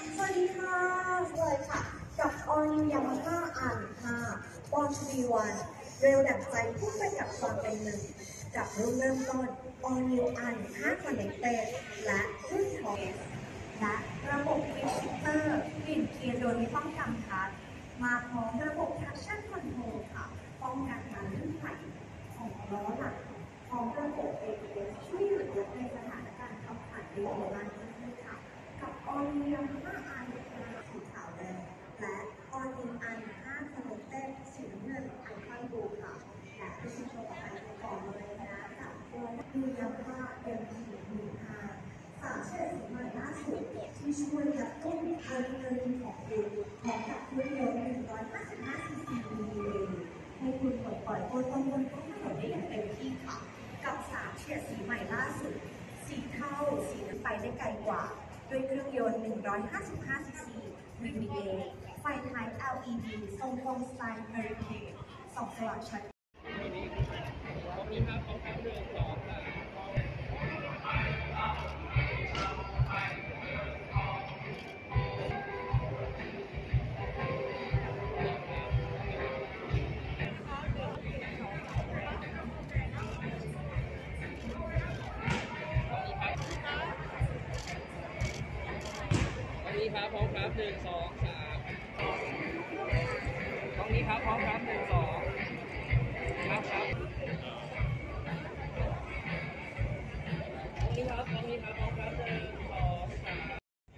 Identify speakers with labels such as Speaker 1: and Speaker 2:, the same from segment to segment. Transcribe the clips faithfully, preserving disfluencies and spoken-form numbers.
Speaker 1: สวัสดีค่ะเลยค่ะกับออนิวยามาฮ่าอาร์ห้าบอลทรีวันเร็วดั่งใจพุ่งไปกับความเป็นหนึ่งกับรุ่นเริ่มต้นออนิวอาร์ห้าคอนเนคเต็ดและรุ่นทอสและระบบฟิลเตอร์กลิ่นเคลียร์โดยไม่ต้องกำคัดมาพร้อมระบบ traction control ค่ะป้องกันการลื่นไหลของล้อหลังพร้อมระบบ เอ บี เอส ช่วยเหลือในสถานการณ์ขับถ่ายในหัวลานนี้ค่ะกับออนิวยามาฮ่าอาร์ห้าสีขาวแดงและออนิวอาร์ห้าคอนเนคเต็ดสีน้ำเงินไอคอนบูค่ะและที่ชื่นชมกับการก่อนเลยนะกับตัวนิวยามาฮ่า เอ็ม ที หนึ่งห้าสามเฉดสีใหม่ล่าสุดที่ช่วยกระตุ้นอะดรีนาลีนของคุณพร้อมกับเครื่องยนต์หนึ่งร้อยห้าสิบห้าซีซีดีให้คุณปลดปล่อยตัวตนบนท้องถนนได้อย่างเต็มที่ค่ะกับสามเฉดสีใหม่ล่าสุดสีเทาสีน้ำไปได้ไกลกว่าด้วยเครื่องยนต์หนึ่งร้อยห้าสิบห้าซีซี วี วี เอ ไฟท้าย แอล อี ดี ทรงกลมสไตล์เฮอริเคนส่องสว่างชัด
Speaker 2: ครับพร้อมครับหนึ่งสองสามตรงนี้ครับพร้อมครับหนึ่งสองครับครับตรงนี้ครับตรงนี้ครับพร้อมครับหนึ่งสองสาม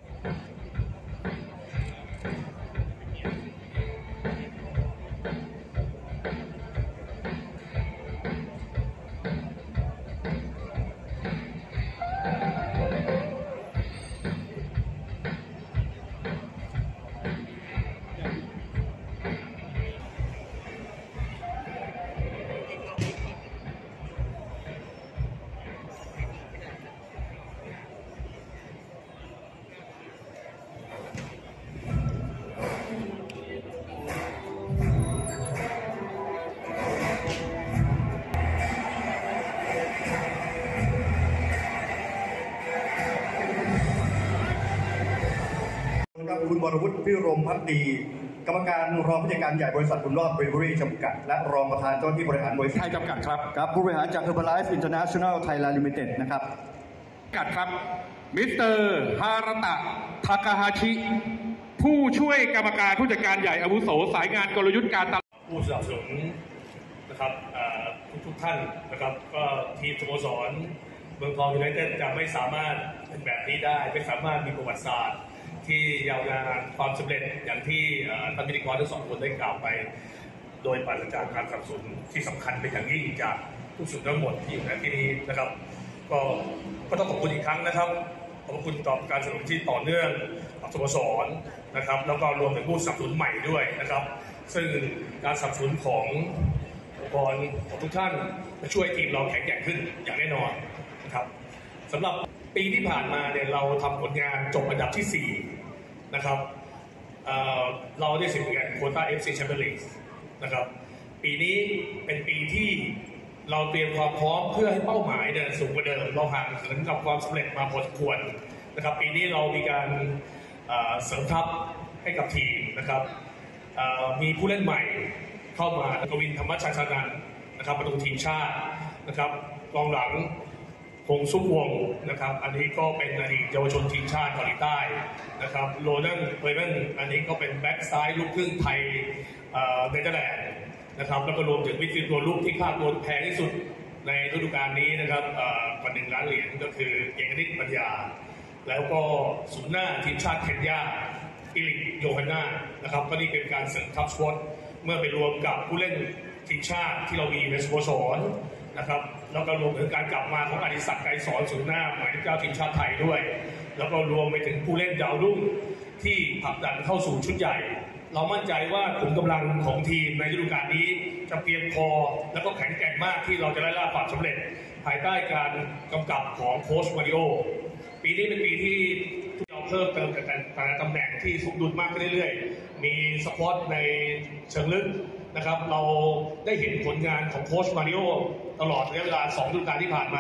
Speaker 3: คุณบรวุฒิ พิรมภักดีกรรมการรองผู้จัดการใหญ่บริษัทบุญรอดเบรเวอรี่จำกัดและรองประธานเจ้าหน้าที่บริหารบริษัทไทยจำกัดครับครับผู้บริหารจาก Herbalife International Thailand Limited นะครับ
Speaker 4: กัดครับมิสเตอร์ฮาระตะทาคาฮาชิผู้ช่วยกรรมการผู้จัดการใหญ่อาวุโสสายงานกลยุทธ์การตลาด
Speaker 5: ผู้สนับสนุนนะครับทุกทุกท่านนะครับก็ทีมสโมสรเมืองทองยูไนเต็ดจะไม่สามารถเป็นแบบนี้ได้ไม่สามารถมีประวัติศาสตร์ที่ยาวนานความสำเร็จอย่างที่ท่านพิธีกรทั้งสองคนได้กล่าวไปโดยปราศจากการสนับสนุนที่สำคัญเป็นอย่างยิ่งจากผู้สนับสนุนทั้งหมดที่อยู่ในที่นี้นะครับก็ก็ต้องขอบคุณอีกครั้งนะครับขอบคุณต่อการสนับสนุนที่ต่อเนื่องสโมสรนะครับแล้วก็รวมถึงผู้สนับสนุนใหม่ด้วยนะครับซึ่งการสนับสนุนขององค์กรของทุกท่านจะช่วยทีมเราแข็งแกร่งขึ้นอย่างแน่นอนนะครับสำหรับปีที่ผ่านมาเนี่ยเราทำผลงานจบอันดับที่สี่นะครับเเราได้สิทธิ์กันโควต้า เอฟ ซี Champions League นะครับปีนี้เป็นปีที่เราเตรียมความพร้อมเพื่อให้เป้าหมายเดินสูงกว่าเดิมเราห่างเหินกับความสำเร็จมาพอสมควรนะครับปีนี้เรามีการเสริมทัพให้กับทีมนะครับมีผู้เล่นใหม่เข้ามากวินธรรมชัยชนันท์นะครับประตูทีมชาตินะครับกองหลังพงซุปวงนะครับอันนี้ก็เป็นอดีตเยาวชนทีมชาติเกาหลีใต้นะครับโรนันเบรเวนอันนี้ก็เป็นแบ็กซ้ายลูกครึ่งไทยเนเธอร์แลนด์นะครับแล้วก็รวมถึงวิทย์ตัวลูกที่ค่าตัวแพงที่สุดในฤดูกาลนี้นะครับกว่าหนึ่งล้านเหรียญก็คือเอกนิตปัญญาแล้วก็ศูนย์หน้าทีมชาติเคนยาอิลิกโยฮันนานะครับก็นี่เป็นการเสริมทัพสควอตเมื่อไปรวมกับผู้เล่นทีมชาติที่เรามีในสโมสรนะครับแล้วก็รวมถึงการกลับมาของอดิศักดิ์ไกรสอนศูนย์หน้าหมายเลขเก้าทีมชาติไทยด้วยแล้วก็รวมไปถึงผู้เล่นดาวรุ่งที่ผลักดันเข้าสู่ชุดใหญ่เรามั่นใจว่าขุมกำลังของทีมในฤดูกาลนี้จะเพียงพอและก็แข็งแกร่งมากที่เราจะได้รับความสำเร็จภายใต้การกำกับของโค้ชมาริโอปีนี้เป็นปีที่เราเพิ่มเติมแต่ละตำแหน่งที่สมดุลมากขึ้นเรื่อยๆมีสควอตในเชิงลึกนะครับเราได้เห็นผลงานของโค้ชมาริโอตลอดระยะเวลาสองฤดูกาลที่ผ่านมา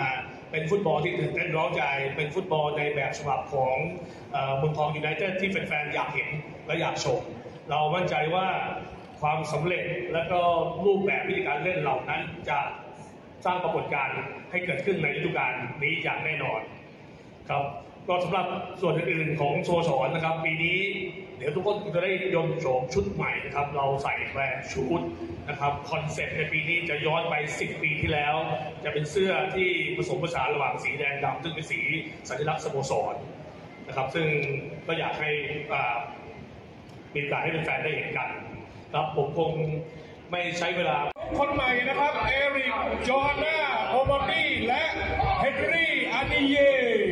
Speaker 5: เป็นฟุตบอลที่ตื่นเต้นเร้าใจเป็นฟุตบอลในแบบฉบับของเอ่อเมืองทองยูไนเต็ดที่แฟนๆอยากเห็นและอยากชมเรามั่นใจว่าความสำเร็จและก็รูปแบบวิธีการเล่นเหล่านั้นจะสร้างปรากฏการณ์ให้เกิดขึ้นในฤดูกาลนี้อย่างแน่นอนครับก็สำหรับส่วนอื่นๆของสโมสรนะครับปีนี้เดี๋ยวทุกคนจะได้ยนต์โฉมชุดใหม่นะครับเราใส่แบรนด์ชุดนะครับคอนเซ็ปต์ในปีนี้จะย้อนไปสิบปีที่แล้วจะเป็นเสื้อที่ผสมผสานระหว่างสีแดงดำซึ่งเป็นสีสัญลักษณ์สโมสรนะครับซึ่งก็อยากให้มีโอกาสให้แฟนๆได้เห็นกันครับผมคงไม่ใช้เวลา
Speaker 4: คนใหม่นะครับเอริกโจฮันนาโอมอนดี้และเฮนรี่อานิเย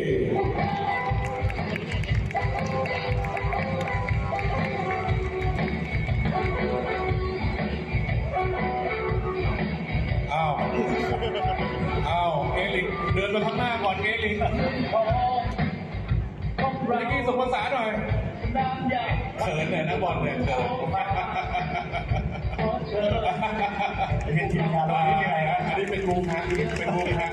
Speaker 4: อ้าวอ้าวเอริกเดินมาข้างหน้าก่อนเอริกเมื่อกี้ส่งภาษาหน่อยเขินเลยนะบอลเนี่ยเขิน
Speaker 3: เป็นทีมงานเราที่ไหนนะ
Speaker 4: อันนี้เป็นวงฮะเป็นวงฮะ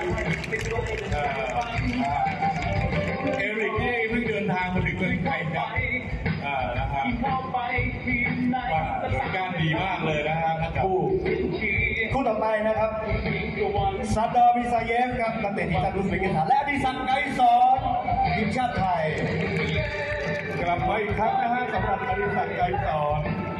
Speaker 4: เอริกนี่เพิ่งเดินทางมาถึงเมืองไทยครับนะครับว่าเดินการดีมากเลยนะฮะทั้งคู่
Speaker 3: คู่ต่อไปนะครับซาดอร์มิซาเยฟครับนักเตะทีมชาติอุซเบกิสถานและอดิศักดิ์ไกรสอนทีมชาติไทย
Speaker 4: กลับมาอีกครั้งนะฮะสำหรับอดิศักดิ์ไกรสอน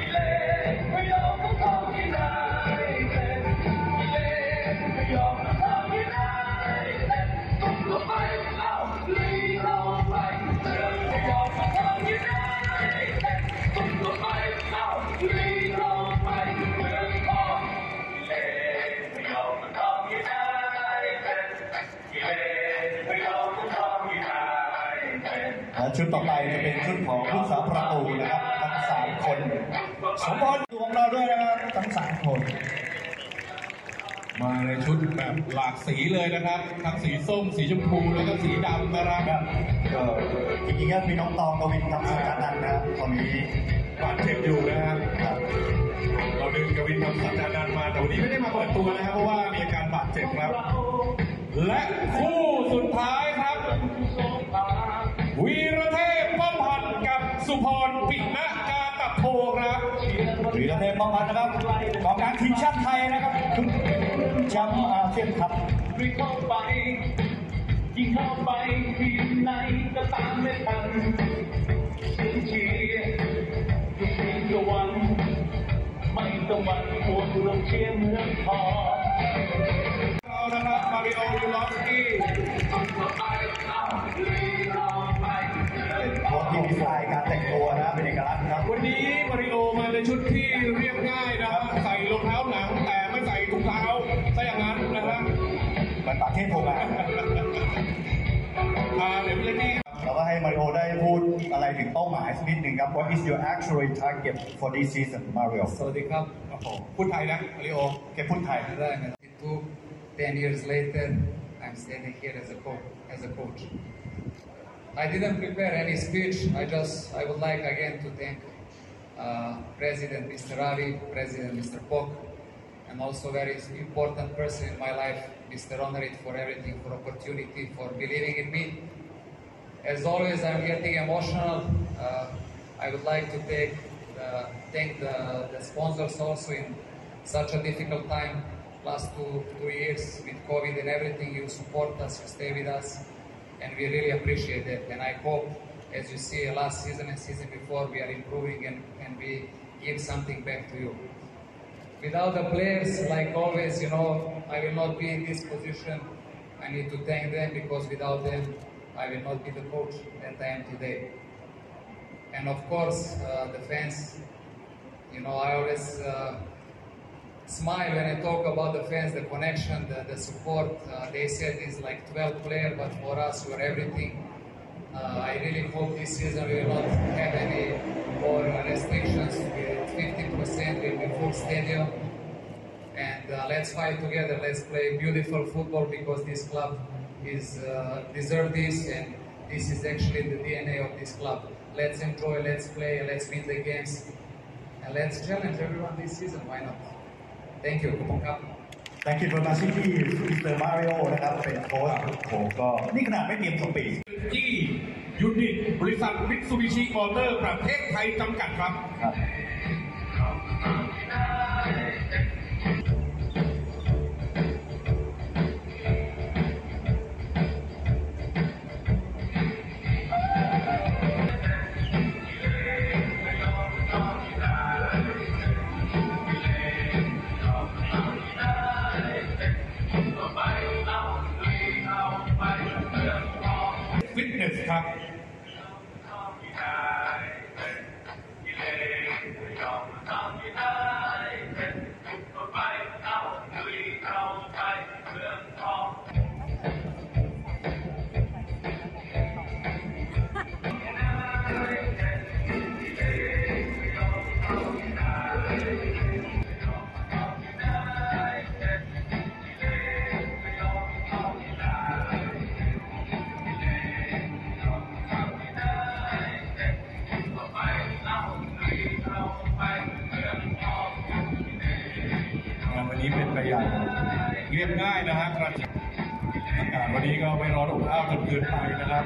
Speaker 3: ชุดต่อไปจะเป็นชุดของผู้สาประตูนะครับทั้งสามคนสมบูรณ์ของเราด้วยนะครับทั้งสามคน
Speaker 4: มาในชุดแบบหลากสีเลยนะครับทั้งสีส้มสีชมพูแล้วก็สีดำนะครับ
Speaker 3: ก็จริงๆก็มีน้องตองกวินทำสัจจานันท์นะครับตอนนี้
Speaker 4: บาดเจ็บอยู่นะครับเราดึงกวินทำสัจจานันท์มาแต่วันนี้ไม่ได้มาเปิดตัวนะครับเพราะว่ามีอาการบาดเจ็บครับและคู่สุดท้ายครับวีรเทพป้อมพันธ์กับสุพรปิณกาตะโพครับ
Speaker 3: วีรเทพป้อมพันธ์นะครับกองกลางทีมชาติไทยนะครับชุดแชมป์อาเซียนคัพ
Speaker 6: วิ่งเข้าไปยิงเข้าไปทีมไหนก็ตามไม่ทันเสียงเชียร์ทุกทีมก็หวังไม่ต้องหวั่นกลัวลงเชียร์เมืองทอง
Speaker 4: เรานะครับมาริโอยูลอฟสกี้
Speaker 3: ทีมดีไซน์การแต่งตัวนะเป็นเอกลักษณ์ครับ
Speaker 4: วันนี้มาริโอมาในชุดที่เรียบง่ายนะครับใส่รองเท้าหนังแต่ไม่ใส่ถุงเท้าซะอย่างนั้นนะครับ
Speaker 3: มันปากเทพโพงาน
Speaker 4: เดี๋ยวพี่เล็ก
Speaker 3: เราก็ให้มาริโอได้พูดอะไรถึงเป้าหมายสักนิดหนึ่งครับ What is your actual target for this season Mario
Speaker 6: สวัสดีครับ
Speaker 4: พูดไทยนะมาริโอ
Speaker 3: แกพูดไทย
Speaker 6: ได้นะten years later I'm standing here as a coach as a coach I didn't prepare any speech. I just, I would like again to thank uh, President Mister Ravi, President Mister Pok, and also very important person in my life, Mister Honorit, for everything, for opportunity, for believing in me. As always, I'm getting emotional. Uh, I would like to take, uh, thank the, the sponsors also in such a difficult time. Last two, two years with COVID and everything, you support us, you stay with us. And we really appreciate it. And I hope, as you see, last season and season before, we are improving and, and we give something back to you. Without the players, like always, you know, I will not be in this position. I need to thank them because without them, I will not be the coach that I am today. And of course, uh, the fans, you know, I always uh, smile when I talk about the fans, the connection, the, the support. Uh, they said it's like twelve players, but for us, we're everything. Uh, I really hope this season we will not have any more restrictions. With fifty percent will be full stadium. And uh, let's fight together. Let's play beautiful football because this club is uh, deserve this, and this is actually the D N A of this club. Let's enjoy, let's play, let's win the games, and let's challenge everyone this season. Why not? Thank you.
Speaker 3: Thank you very much ที่มิสเตอร์มาริโอนะครับเป็นโค้ชผมก็นี่ขนาดไม่เตรียมสปีด
Speaker 4: ที่ยูนิตบริษัทมิตซูบิชิมอเตอร์ประเทศไทยจำกัดครับ
Speaker 3: ครับ
Speaker 4: ฟิตเนสครับ วันนี้เป็นไปอย่างเรียบง่ายนะฮะกระชับอากาศวันนี้ก็ไม่ร้อนอบอ้าวจนเกินไปนะครับ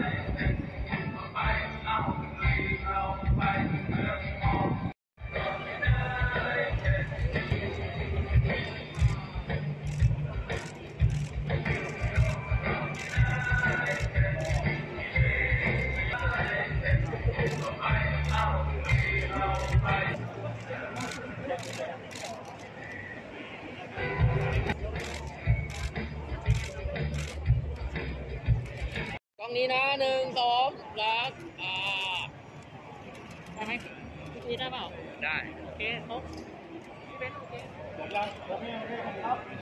Speaker 2: กล้องนี้นะหนึ่งสองสามอ่าได้ไหมนี่ได้เปล่า ได้ โอเคครบพี่เบนโอเคหมดแล้ว